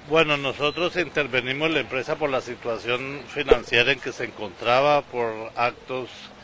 Bueno, nosotros intervenimos en la empresa por la situación financiera en que se encontraba, por actos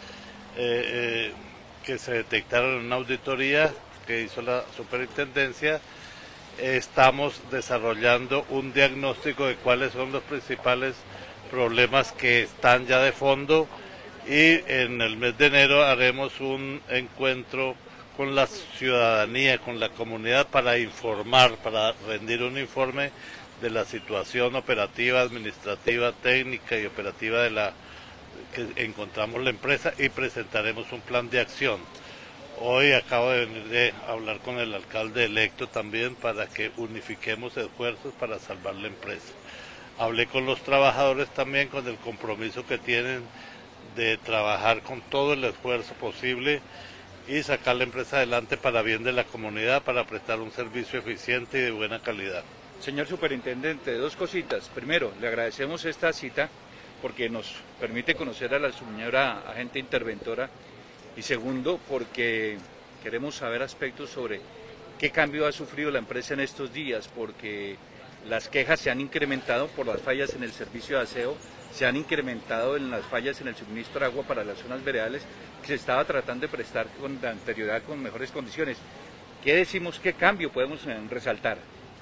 que se detectaron en una auditoría que hizo la superintendencia. Estamos desarrollando un diagnóstico de cuáles son los principales problemas que están ya de fondo, y en el mes de enero haremos un encuentro con la ciudadanía, con la comunidad, para informar, para rendir un informe de la situación operativa, administrativa, técnica y operativa de la que encontramos la empresa, y presentaremos un plan de acción. Hoy acabo de venir de hablar con el alcalde electo también para que unifiquemos esfuerzos para salvar la empresa. Hablé con los trabajadores también, con el compromiso que tienen de trabajar con todo el esfuerzo posible y sacar la empresa adelante para bien de la comunidad, para prestar un servicio eficiente y de buena calidad. Señor superintendente, dos cositas. Primero, le agradecemos esta cita porque nos permite conocer a la señora agente interventora, y segundo, porque queremos saber aspectos sobre qué cambio ha sufrido la empresa en estos días, porque las quejas se han incrementado por las fallas en el servicio de aseo, se han incrementado en las fallas en el suministro de agua para las zonas veredales, que se estaba tratando de prestar con anterioridad con mejores condiciones. ¿Qué decimos, qué cambio podemos resaltar?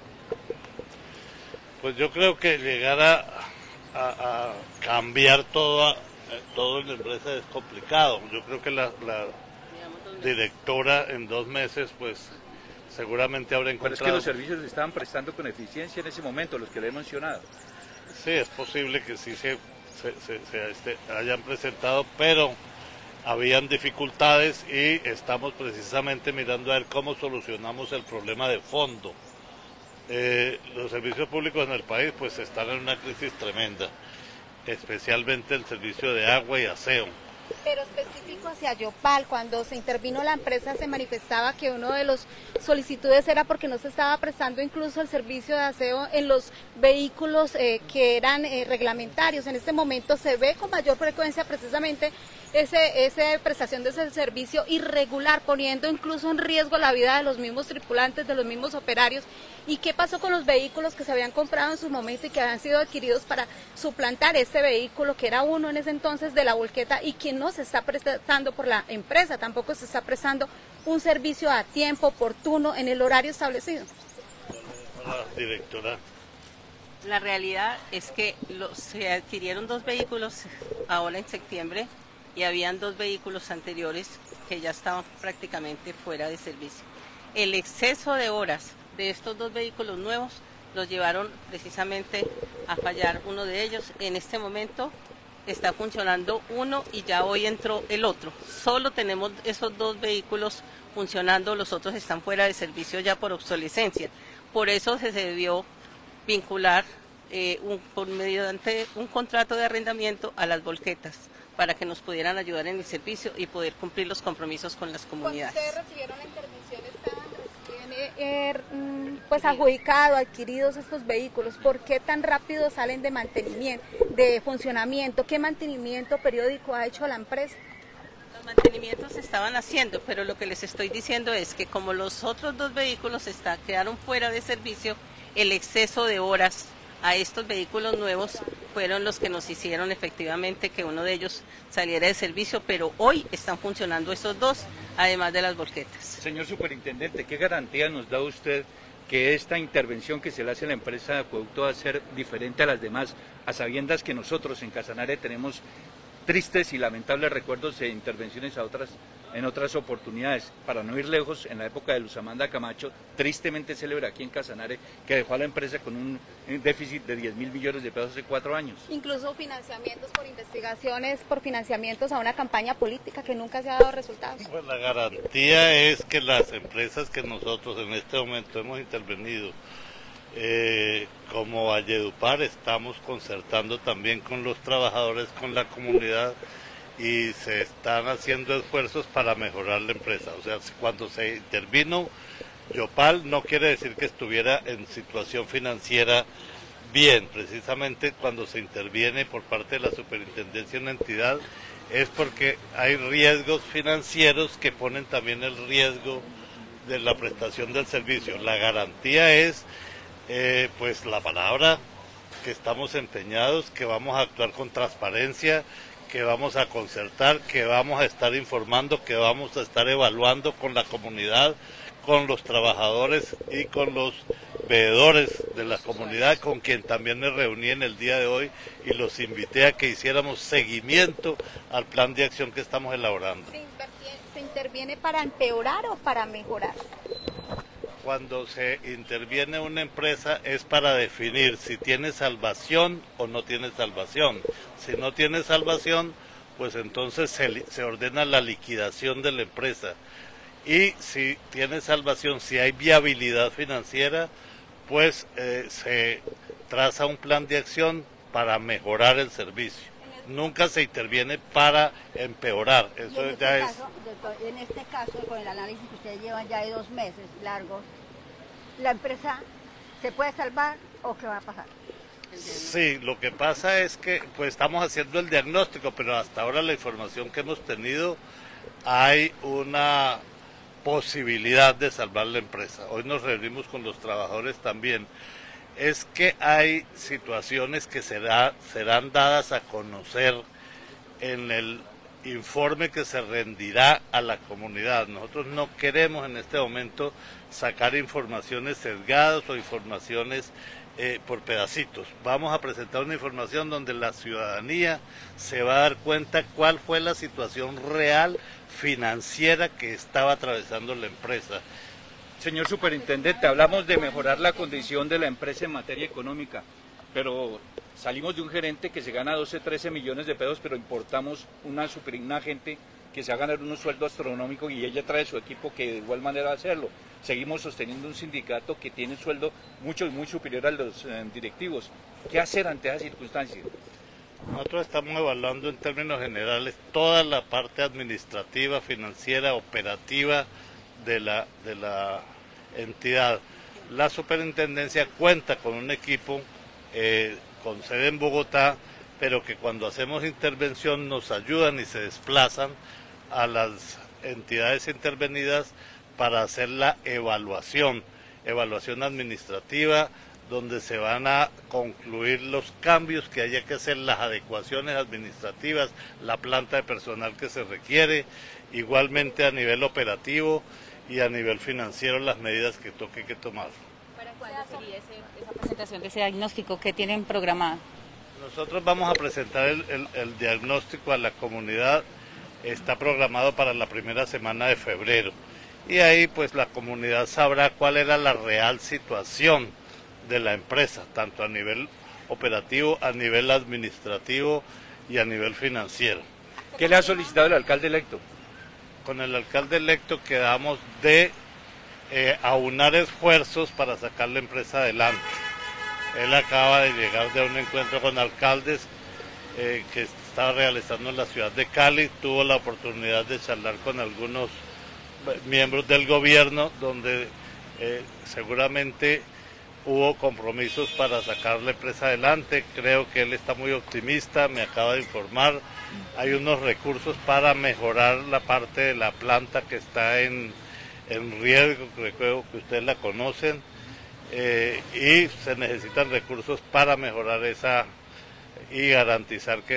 Pues yo creo que llegar a cambiar todo en la empresa es complicado. Yo creo que la directora en 2 meses pues seguramente habrá encontrado... Pero es que los servicios se estaban prestando con eficiencia en ese momento, los que le he mencionado. Sí, es posible que sí se hayan presentado, pero habían dificultades y estamos precisamente mirando a ver cómo solucionamos el problema de fondo. Los servicios públicos en el país pues están en una crisis tremenda, especialmente el servicio de agua y aseo. Pero específico hacia Yopal, cuando se intervino la empresa se manifestaba que uno de los solicitudes era porque no se estaba prestando incluso el servicio de aseo en los vehículos que eran reglamentarios. En este momento se ve con mayor frecuencia precisamente esa prestación de ese servicio irregular, poniendo incluso en riesgo la vida de los mismos tripulantes, de los mismos operarios. ¿Y qué pasó con los vehículos que se habían comprado en su momento y que habían sido adquiridos para suplantar este vehículo, que era uno en ese entonces de la volqueta, y que no se está prestando por la empresa, tampoco se está prestando un servicio a tiempo, oportuno, en el horario establecido? Directora. La realidad es que se adquirieron 2 vehículos ahora en septiembre, y habían 2 vehículos anteriores que ya estaban prácticamente fuera de servicio. El exceso de horas de estos 2 vehículos nuevos los llevaron precisamente a fallar uno de ellos. En este momento está funcionando uno y ya hoy entró el otro. Solo tenemos esos 2 vehículos funcionando, los otros están fuera de servicio ya por obsolescencia. Por eso se debió vincular mediante un contrato de arrendamiento a las volquetas, para que nos pudieran ayudar en el servicio y poder cumplir los compromisos con las comunidades. Cuando ustedes recibieron la intervención, estaban pues adjudicado, adquiridos estos vehículos. ¿Por qué tan rápido salen de mantenimiento, de funcionamiento? ¿Qué mantenimiento periódico ha hecho la empresa? Los mantenimientos se estaban haciendo, pero lo que les estoy diciendo es que como los otros 2 vehículos quedaron fuera de servicio, el exceso de horas a estos vehículos nuevos fueron los que nos hicieron efectivamente que uno de ellos saliera de servicio, pero hoy están funcionando esos 2, además de las volquetas. Señor superintendente, ¿qué garantía nos da usted que esta intervención que se le hace a la empresa de acueducto va a ser diferente a las demás, a sabiendas que nosotros en Casanare tenemos tristes y lamentables recuerdos de intervenciones en otras oportunidades? Para no ir lejos, en la época de Luz Amanda Camacho, tristemente célebre aquí en Casanare, que dejó a la empresa con un déficit de 10.000 millones de pesos hace 4 años. Incluso financiamientos por investigaciones, por financiamientos a una campaña política que nunca se ha dado resultados. Pues la garantía es que las empresas que nosotros en este momento hemos intervenido, como Valledupar, estamos concertando también con los trabajadores, con la comunidad, y se están haciendo esfuerzos para mejorar la empresa. O sea, cuando se intervino Yopal no quiere decir que estuviera en situación financiera bien. Precisamente cuando se interviene por parte de la superintendencia en una entidad es porque hay riesgos financieros que ponen también el riesgo de la prestación del servicio. La garantía es Pues la palabra que estamos empeñados, que vamos a actuar con transparencia, que vamos a concertar, que vamos a estar informando, que vamos a estar evaluando con la comunidad, con los trabajadores y con los veedores de la comunidad, con quien también me reuní en el día de hoy y los invité a que hiciéramos seguimiento al plan de acción que estamos elaborando. ¿Se interviene para empeorar o para mejorar? Cuando se interviene una empresa es para definir si tiene salvación o no tiene salvación. Si no tiene salvación, pues entonces se ordena la liquidación de la empresa. Y si tiene salvación, si hay viabilidad financiera, pues se traza un plan de acción para mejorar el servicio. Nunca se interviene para empeorar. Eso ya es. En este caso, con el análisis que ustedes llevan ya de 2 meses largos, ¿la empresa se puede salvar o qué va a pasar? Sí, lo que pasa es que pues estamos haciendo el diagnóstico, pero hasta ahora la información que hemos tenido, hay una posibilidad de salvar la empresa. Hoy nos reunimos con los trabajadores también. Es que hay situaciones que serán dadas a conocer en el informe que se rendirá a la comunidad. Nosotros no queremos en este momento sacar informaciones sesgadas o informaciones por pedacitos. Vamos a presentar una información donde la ciudadanía se va a dar cuenta cuál fue la situación real financiera que estaba atravesando la empresa. Señor superintendente, hablamos de mejorar la condición de la empresa en materia económica, pero salimos de un gerente que se gana 12, 13 millones de pesos, pero importamos una gente que se va a ganar unos sueldos astronómicos y ella trae su equipo que de igual manera va a hacerlo. Seguimos sosteniendo un sindicato que tiene un sueldo muy superior a los directivos. ¿Qué hacer ante esas circunstancias? Nosotros estamos evaluando en términos generales toda la parte administrativa, financiera, operativa de la entidad. La superintendencia cuenta con un equipo con sede en Bogotá, pero que cuando hacemos intervención nos ayudan y se desplazan a las entidades intervenidas para hacer la evaluación administrativa, donde se van a concluir los cambios que haya que hacer, las adecuaciones administrativas, la planta de personal que se requiere, igualmente a nivel operativo y a nivel financiero las medidas que toque que tomar. ¿Para cuándo sería esa presentación de ese diagnóstico que tienen programado? Nosotros vamos a presentar el diagnóstico a la comunidad, está programado para la primera semana de febrero y ahí pues la comunidad sabrá cuál era la real situación de la empresa, tanto a nivel operativo, a nivel administrativo y a nivel financiero. ¿Qué le ha solicitado el alcalde electo? Con el alcalde electo quedamos de aunar esfuerzos para sacar la empresa adelante. Él acaba de llegar de un encuentro con alcaldes que estaba realizando en la ciudad de Cali, tuvo la oportunidad de charlar con algunos miembros del gobierno, donde seguramente hubo compromisos para sacar la empresa adelante. Creo que él está muy optimista, me acaba de informar. Hay unos recursos para mejorar la parte de la planta que está en riesgo, creo que ustedes la conocen, y se necesitan recursos para mejorar esa y garantizar que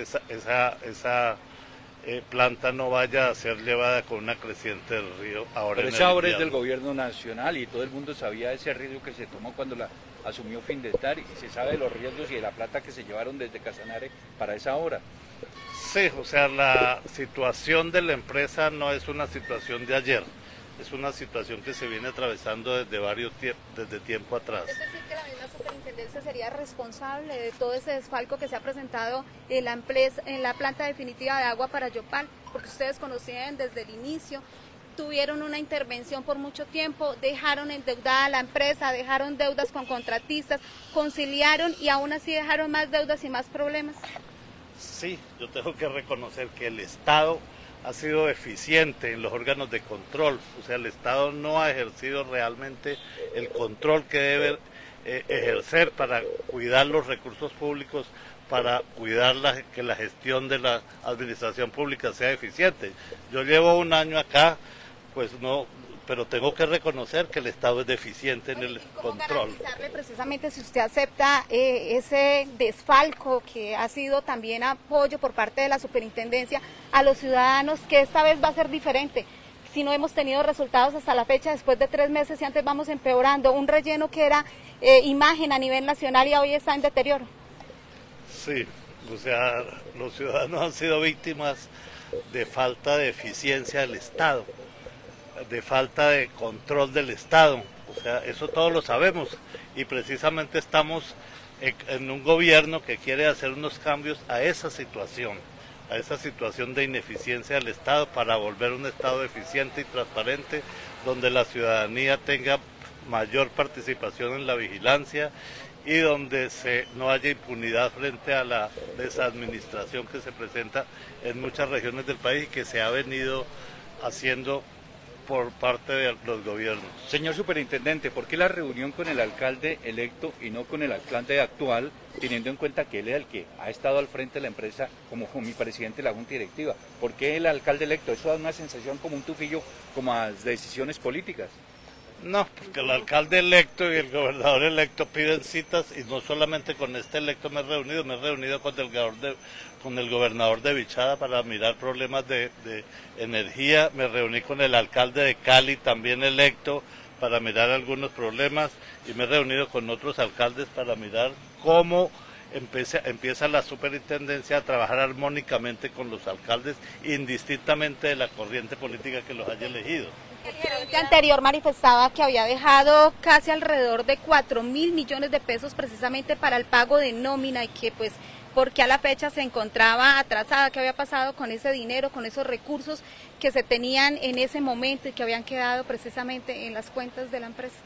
esa planta no vaya a ser llevada con una creciente del río. Pero esa obra es del gobierno nacional y todo el mundo sabía ese riesgo que se tomó cuando la asumió Findestar y se sabe de los riesgos y de la plata que se llevaron desde Casanare para esa obra. Sí, o sea, la situación de la empresa no es una situación de ayer, es una situación que se viene atravesando desde tiempo atrás. Es decir, que la misma superintendencia sería responsable de todo ese desfalco que se ha presentado en la planta definitiva de agua para Yopal, porque ustedes conocían desde el inicio, tuvieron una intervención por mucho tiempo, dejaron endeudada a la empresa, dejaron deudas con contratistas, conciliaron y aún así dejaron más deudas y más problemas. Sí, yo tengo que reconocer que el Estado ha sido eficiente en los órganos de control, o sea, el Estado no ha ejercido realmente el control que debe ejercer para cuidar los recursos públicos, para cuidar que la gestión de la administración pública sea eficiente. Yo llevo un año acá, pues no pero tengo que reconocer que el Estado es deficiente en el control. Garantizarle precisamente si usted acepta ese desfalco que ha sido también apoyo por parte de la superintendencia a los ciudadanos, que esta vez va a ser diferente? Si no hemos tenido resultados hasta la fecha, después de 3 meses y antes vamos empeorando, un relleno que era imagen a nivel nacional y hoy está en deterioro. Sí, o sea, los ciudadanos han sido víctimas de falta de eficiencia del Estado, de falta de control del Estado, o sea, eso todos lo sabemos y precisamente estamos en un gobierno que quiere hacer unos cambios a esa situación de ineficiencia del Estado para volver un Estado eficiente y transparente donde la ciudadanía tenga mayor participación en la vigilancia y donde no haya impunidad frente a la desadministración que se presenta en muchas regiones del país y que se ha venido haciendo por parte de los gobiernos. Señor superintendente, ¿por qué la reunión con el alcalde electo y no con el alcalde actual, teniendo en cuenta que él es el que ha estado al frente de la empresa como mi presidente de la junta directiva? ¿Por qué el alcalde electo? Eso da una sensación como un tufillo, como a decisiones políticas. No, porque el alcalde electo y el gobernador electo piden citas y no solamente con este electo me he reunido con el gobernador de Vichada para mirar problemas de energía, me reuní con el alcalde de Cali también electo para mirar algunos problemas y me he reunido con otros alcaldes para mirar cómo empieza la superintendencia a trabajar armónicamente con los alcaldes indistintamente de la corriente política que los haya elegido. El gerente anterior manifestaba que había dejado casi alrededor de 4.000 millones de pesos precisamente para el pago de nómina y que pues porque a la fecha se encontraba atrasada, qué había pasado con ese dinero, con esos recursos que se tenían en ese momento y que habían quedado precisamente en las cuentas de la empresa.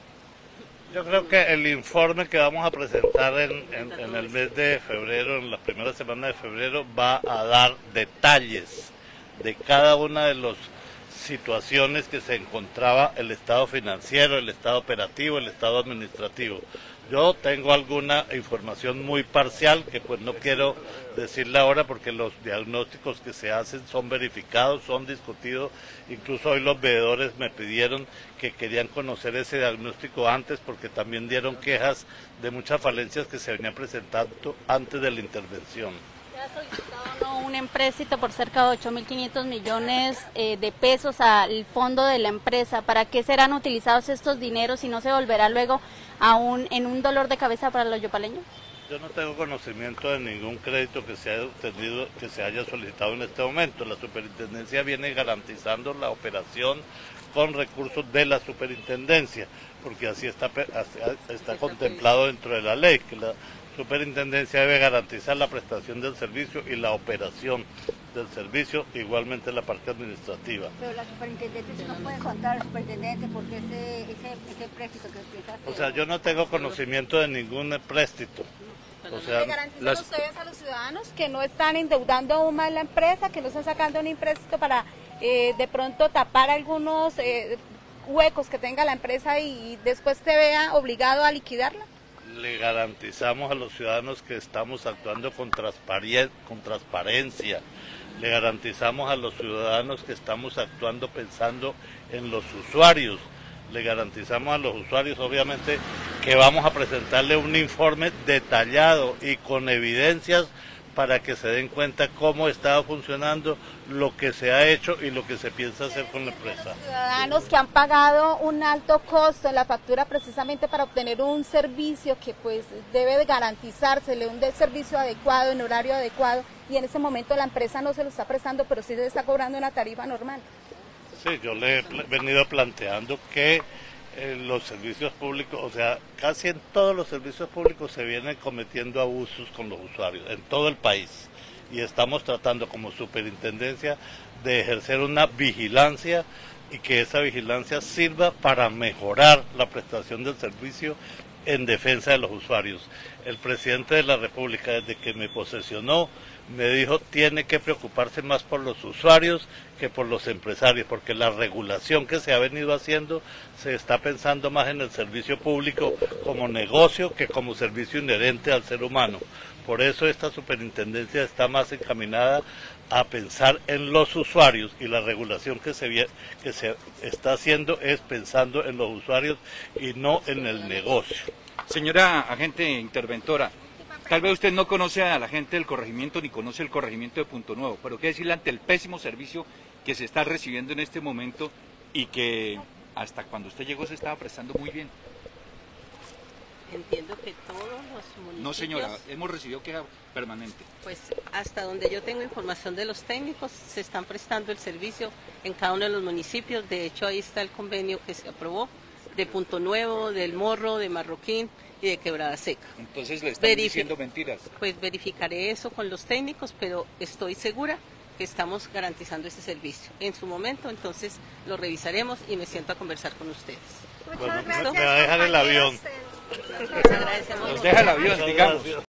Yo creo que el informe que vamos a presentar en el mes de febrero, en la primera semana de febrero, va a dar detalles de cada una de las situaciones que se encontraba el estado financiero, el estado operativo, el estado administrativo. Yo tengo alguna información muy parcial que pues no quiero decirle ahora porque los diagnósticos que se hacen son verificados, son discutidos, incluso hoy los veedores me pidieron que querían conocer ese diagnóstico antes porque también dieron quejas de muchas falencias que se venían presentando antes de la intervención. Se ha solicitado un empréstito por cerca de 8.500 millones de pesos al fondo de la empresa. ¿Para qué serán utilizados estos dineros y no se volverá luego en un dolor de cabeza para los yopaleños? Yo no tengo conocimiento de ningún crédito que se haya obtenido, que se haya solicitado en este momento. La superintendencia viene garantizando la operación con recursos de la superintendencia, porque así está contemplado dentro de la ley, que la superintendencia debe garantizar la prestación del servicio y la operación del servicio, igualmente la parte administrativa. Pero la superintendencia no puede contar al superintendente porque ese préstito que empieza a hacer... O sea, yo no tengo conocimiento de ningún préstito. O sea, ¿le garantizan ustedes a los ciudadanos que no están endeudando aún más la empresa, que no están sacando un empréstito para de pronto tapar algunos huecos que tenga la empresa y después te vea obligado a liquidarla? Le garantizamos a los ciudadanos que estamos actuando con transparencia, le garantizamos a los ciudadanos que estamos actuando pensando en los usuarios, le garantizamos a los usuarios obviamente que vamos a presentarle un informe detallado y con evidencias para que se den cuenta cómo está funcionando, lo que se ha hecho y lo que se piensa hacer con la empresa. Ciudadanos que han pagado un alto costo en la factura precisamente para obtener un servicio que pues debe de garantizársele, un servicio adecuado, en horario adecuado, y en ese momento la empresa no se lo está prestando, pero sí se está cobrando una tarifa normal. Sí, yo le he venido planteando que los servicios públicos, o sea, casi en todos los servicios públicos se vienen cometiendo abusos con los usuarios, en todo el país. Y estamos tratando como superintendencia de ejercer una vigilancia y que esa vigilancia sirva para mejorar la prestación del servicio en defensa de los usuarios. El presidente de la República, desde que me posesionó, me dijo tiene que preocuparse más por los usuarios que por los empresarios, porque la regulación que se ha venido haciendo se está pensando más en el servicio público como negocio que como servicio inherente al ser humano. Por eso esta superintendencia está más encaminada a pensar en los usuarios, y la regulación que se está haciendo es pensando en los usuarios y no en el negocio. Señora agente interventora, tal vez usted no conoce a la gente del corregimiento ni conoce el corregimiento de Punto Nuevo, pero qué decirle ante el pésimo servicio que se está recibiendo en este momento y que hasta cuando usted llegó se estaba prestando muy bien. Entiendo que todos los municipios... No, señora, hemos recibido queja permanente. Pues hasta donde yo tengo información de los técnicos, se están prestando el servicio en cada uno de los municipios. De hecho, ahí está el convenio que se aprobó de Punto Nuevo, del Morro, de Marroquín y de Quebrada Seca. Entonces le están diciendo mentiras. Pues verificaré eso con los técnicos, pero estoy segura que estamos garantizando ese servicio. En su momento, entonces, lo revisaremos y me siento a conversar con ustedes. Bueno, me va a dejar el avión. Les agradecemos. Nos deja el avión, digamos.